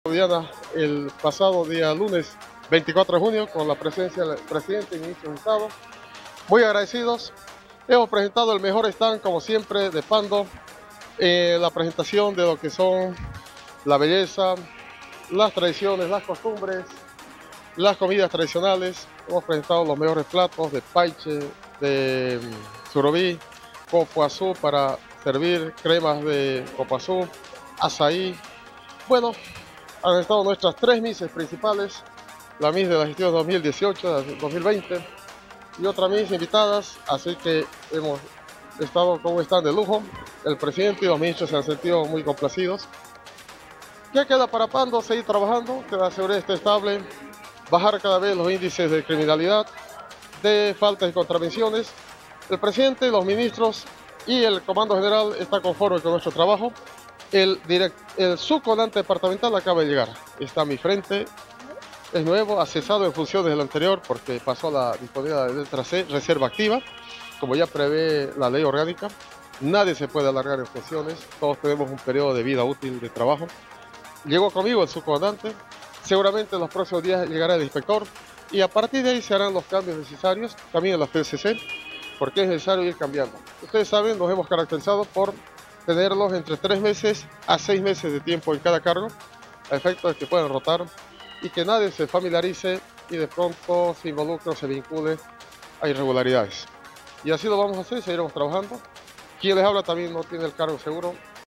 Diana, el pasado día lunes 24 de junio con la presencia del presidente y ministro de Estado. Muy agradecidos. Hemos presentado el mejor stand, como siempre, de Pando. La presentación de lo que son la belleza, las tradiciones, las costumbres, las comidas tradicionales. Hemos presentado los mejores platos de paiche, de surubí, copoazú para servir, cremas de copoazú, azaí. Bueno, han estado nuestras tres mises principales, la Miss de la gestión 2018-2020 y otra Miss invitadas, así que hemos estado con un stand de lujo. El presidente y los ministros se han sentido muy complacidos. ¿Qué queda para Pando? Seguir trabajando, que la seguridad esté estable, bajar cada vez los índices de criminalidad, de faltas y contravenciones. El presidente, los ministros y el comando general está conforme con nuestro trabajo. El subcomandante departamental acaba de llegar, está a mi frente, es nuevo, ha cesado en funciones del anterior porque pasó a la disponibilidad de letra C, reserva activa, como ya prevé la ley orgánica. Nadie se puede alargar en funciones, todos tenemos un periodo de vida útil de trabajo. Llegó conmigo el subcomandante, seguramente en los próximos días llegará el inspector y a partir de ahí se harán los cambios necesarios, también en la FCC, porque es necesario ir cambiando. Ustedes saben, nos hemos caracterizado por tenerlos entre 3 meses a 6 meses de tiempo en cada cargo, a efecto de que puedan rotar y que nadie se familiarice y de pronto se involucre o se vincule a irregularidades. Y así lo vamos a hacer, seguiremos trabajando. Quien les habla también no tiene el cargo seguro,